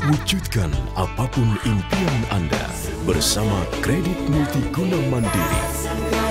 Wujudkan apapun impian Anda bersama Kredit Multiguna Mandiri.